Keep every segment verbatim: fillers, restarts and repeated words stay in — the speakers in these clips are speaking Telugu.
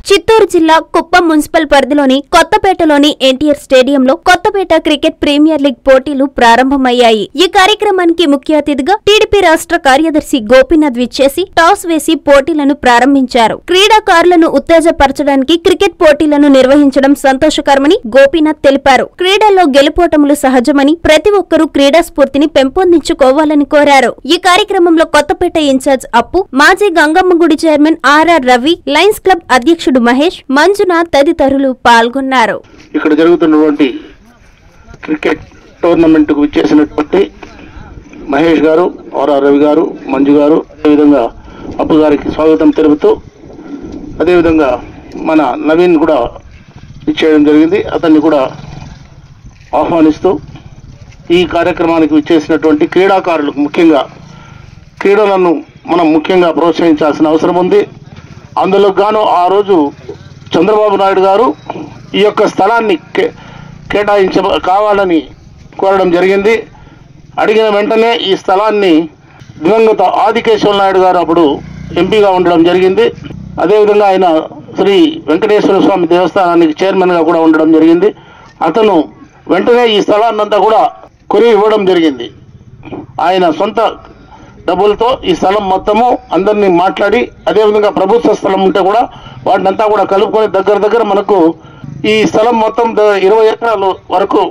చిత్తూరు జిల్లా కుప్పం మున్సిపల్ పరిధిలోని కొత్తపేటలోని ఎన్టీఆర్ స్టేడియంలో కొత్తపేట క్రికెట్ ప్రీమియర్ లీగ్ పోటీలు ప్రారంభమయ్యాయి. ఈ కార్యక్రమానికి ముఖ్య అతిథిగా టీడీపీ రాష్ట్ర కార్యదర్శి గోపీనాథ్ విచ్చేసి టాస్ వేసి పోటీలను ప్రారంభించారు. క్రీడాకారులను ఉత్తేజపరచడానికి క్రికెట్ పోటీలను నిర్వహించడం సంతోషకరమని గోపీనాథ్ తెలిపారు. క్రీడల్లో గెలుపోటములు సహజమని ప్రతి ఒక్కరూ క్రీడా స్ఫూర్తిని పెంపొందించుకోవాలని కోరారు. ఈ కార్యక్రమంలో కొత్తపేట ఇన్ఛార్జ్ అప్పు, మాజీ గంగమ్మ గుడి chairman RR Ravi, lions club అధ్యక్షుడు మహేష్, మంజునాథ్ తదితరులు పాల్గొన్నారు. ఇక్కడ జరుగుతున్నటువంటి క్రికెట్ టోర్నమెంట్ కు విచ్చేసినటువంటి మహేష్ గారు, ఆర్ఆర్ రవి గారు, మంజు గారు, అదేవిధంగా అప్పు గారికి స్వాగతం తెలుపుతూ అదేవిధంగా మన నవీన్ కూడా ఇచ్చేయడం జరిగింది. అతన్ని కూడా ఆహ్వానిస్తూ ఈ కార్యక్రమానికి విచ్చేసినటువంటి క్రీడాకారులకు ముఖ్యంగా క్రీడలను మనం ముఖ్యంగా ప్రోత్సహించాల్సిన అవసరం ఉంది. అందులో గాను ఆ రోజు చంద్రబాబు నాయుడు గారు ఈ యొక్క స్థలాన్ని కేటాయించ కావాలని కోరడం జరిగింది. అడిగిన వెంటనే ఈ స్థలాన్ని దివంగత ఆదికేశవ నాయుడు గారు అప్పుడు ఎంపీగా ఉండడం జరిగింది. అదేవిధంగా ఆయన శ్రీ వెంకటేశ్వర స్వామి దేవస్థానానికి చైర్మన్గా కూడా ఉండడం జరిగింది. అతను వెంటనే ఈ స్థలాన్నంతా కూడా కొని ఇవ్వడం జరిగింది. ఆయన సొంత డబ్బులతో ఈ స్థలం మొత్తము అందరినీ మాట్లాడి అదేవిధంగా ప్రభుత్వ స్థలం ఉంటే కూడా వాటినంతా కూడా కలుపుకొని దగ్గర దగ్గర మనకు ఈ స్థలం మొత్తం ఇరవై ఎకరాల వరకు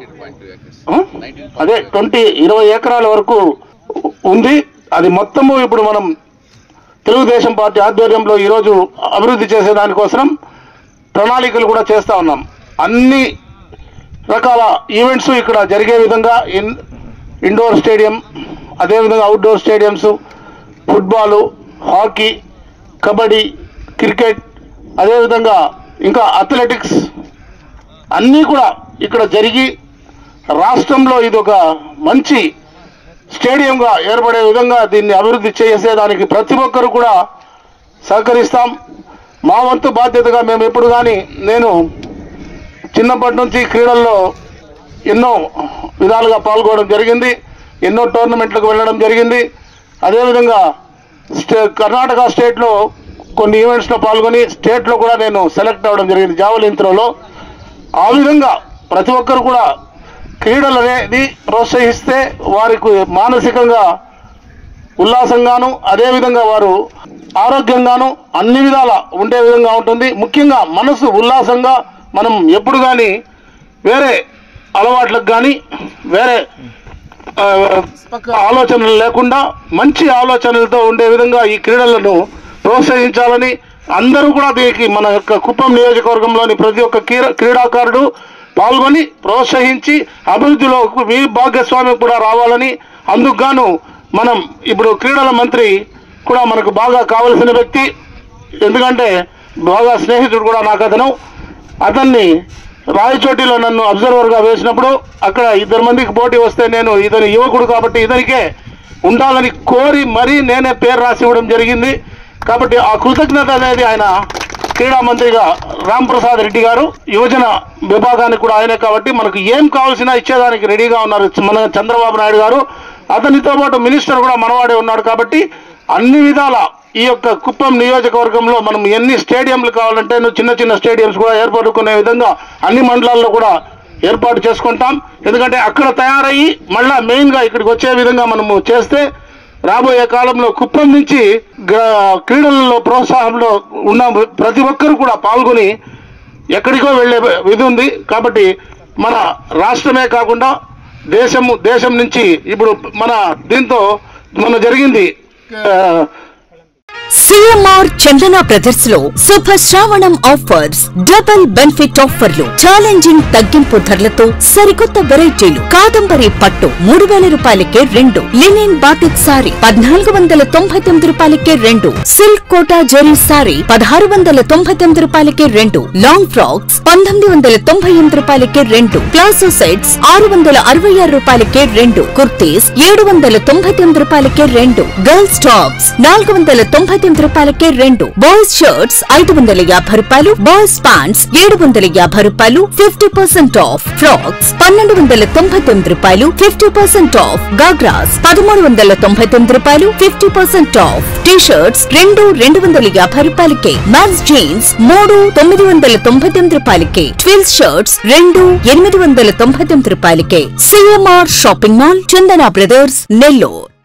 అదే ట్వంటీ ఇరవై ఎకరాల వరకు ఉంది. అది మొత్తము ఇప్పుడు మనం తెలుగుదేశం పార్టీ ఆధ్వర్యంలో ఈరోజు అభివృద్ధి చేసే దానికోసం ప్రణాళికలు కూడా చేస్తూ ఉన్నాం. అన్ని రకాల ఈవెంట్స్ ఇక్కడ జరిగే విధంగా ఇన్ ఇండోర్ స్టేడియం, అదేవిధంగా outdoor stadiums, football, hockey, kabaddi, cricket, అదేవిధంగా ఇంకా అథ్లెటిక్స్ అన్నీ కూడా ఇక్కడ జరిగి రాష్ట్రంలో ఇది ఒక మంచి స్టేడియంగా ఏర్పడే విధంగా దీన్ని అభివృద్ధి చేసేదానికి ప్రతి ఒక్కరు కూడా సహకరిస్తాం. మా వంతు బాధ్యతగా మేము ఎప్పుడు కానీ నేను చిన్నప్పటి నుంచి క్రీడల్లో ఎన్నో విధాలుగా పాల్గొనడం జరిగింది. ఎన్నో టోర్నమెంట్లకు వెళ్ళడం జరిగింది. అదేవిధంగా స్టే కర్ణాటక స్టేట్లో కొన్ని ఈవెంట్స్లో పాల్గొని స్టేట్లో కూడా నేను సెలెక్ట్ అవ్వడం జరిగింది జావలిన్ త్రోలో. ఆ విధంగా ప్రతి ఒక్కరు కూడా క్రీడలు అనేది ప్రోత్సహిస్తే వారికి మానసికంగా ఉల్లాసంగాను అదేవిధంగా వారు ఆరోగ్యంగాను అన్ని విధాల ఉండే విధంగా ఉంటుంది. ముఖ్యంగా మనసు ఉల్లాసంగా మనం ఎప్పుడు కానీ వేరే అలవాట్లకు కానీ వేరే ఆలోచనలు లేకుండా మంచి ఆలోచనలతో ఉండే విధంగా ఈ క్రీడలను ప్రోత్సహించాలని అందరూ కూడా దీనికి మన యొక్క కుప్పం నియోజకవర్గంలోని ప్రతి ఒక్క క్రీడాకారుడు పాల్గొని ప్రోత్సహించి అభివృద్ధిలో మీ భాగస్వామ్యం కూడా రావాలని, అందుకు గాను మనం ఇప్పుడు క్రీడల మంత్రి కూడా మనకు బాగా కావలసిన వ్యక్తి. ఎందుకంటే బాగా స్నేహితుడు కూడా నాకు అతను అతన్ని రాయచోటిలో నన్ను అబ్జర్వర్గా వేసినప్పుడు అక్కడ ఇద్దరు మందికి పోటీ వస్తే నేను ఇతని యువకుడు కాబట్టి ఇతనికే ఉండాలని కోరి మరీ నేనే పేరు రాసి ఇవ్వడం జరిగింది. కాబట్టి ఆ కృతజ్ఞత అనేది ఆయన క్రీడా మంత్రిగా రామ్ ప్రసాద్ రెడ్డి గారు యువజన విభాగానికి కూడా ఆయనే కాబట్టి మనకు ఏం కావాల్సినా ఇచ్చేదానికి రెడీగా ఉన్నారు మన చంద్రబాబు నాయుడు గారు. అతనితో పాటు మినిస్టర్ కూడా మనవాడే ఉన్నాడు. కాబట్టి అన్ని విధాల ఈ యొక్క కుప్పం నియోజకవర్గంలో మనం ఎన్ని స్టేడియంలు కావాలంటే చిన్న చిన్న స్టేడియంస్ కూడా ఏర్పడుకునే విధంగా అన్ని మండలాల్లో కూడా ఏర్పాటు చేసుకుంటాం. ఎందుకంటే అక్కడ తయారయ్యి మళ్ళా మెయిన్గా ఇక్కడికి వచ్చే విధంగా మనము చేస్తే రాబోయే కాలంలో కుప్పం నుంచి క్రీడలలో ప్రోత్సాహంలో ఉన్న ప్రతి ఒక్కరు కూడా పాల్గొని ఎక్కడికో వెళ్ళే విధి ఉంది. కాబట్టి మన రాష్ట్రమే కాకుండా దేశము దేశం నుంచి ఇప్పుడు మన దీంతో మన జరిగింది సిఎంఆర్ చందన బ్రదర్స్ లో శుభ శ్రావణం ఆఫర్స్, డబుల్ బెనిఫిట్ ఆఫర్లు, ఛాలెంజింగ్ తగ్గింపు ధరలతో సరికొత్త వెరైటీలు. కాదంబరి పట్టు మూడు వేల రూపాయలకే రెండు, లినిన్ బాటిక్ సారీ పద్నాలుగు వందల తొంభై తొమ్మిది రూపాయలకే రెండు, సిల్క్ కోటా జరీ సారీ పదహారు వందల తొంభై తొమ్మిది రూపాయలకే రెండు, లాంగ్ ఫ్రాక్స్ పంతొమ్మిది వందల తొంభై ఎనిమిది రూపాయలకే రెండు, ప్లాజో సెట్స్ ఆరు వందల అరవై ఆరు రూపాయలకే రెండు, కుర్తీస్ ఏడు వందల తొంభై తొమ్మిది రూపాయలకే రెండు, గర్ల్స్ టాప్స్ నాలుగు వందల తొంభై తొమ్మిది తొమ్మిది రూపాయలకే రెండు. బాయ్స్ షర్ట్స్ ఐదు వందల యాభై రూపాయలు. బాయ్స్ ప్యాంట్స్ ఏడు వందల యాభై రూపాయలు ఫిఫ్టీ పర్సెంట్ ఆఫ్. ఫ్రాక్స్ పన్నెండు వందల తొంభై తొమ్మిది రూపాయలు ఫిఫ్టీ పర్సెంట్ ఆఫ్. గాగ్రాస్ పదమూడు వందల తొంభై తొమ్మిది రూపాయలు fifty percent off. T shirts రెండు రెండు వందల యాభై రూపాయలకే. మ్యాన్స్ జీన్స్ మూడు తొమ్మిది వందల తొంభై తొమ్మిది రూపాయలకే. ట్విల్స్ షర్ట్స్ రెండు ఎనిమిది వందల తొంభై తొమ్మిది రూపాయలకే. CMR shopping mall, Chandana brothers, Nellore.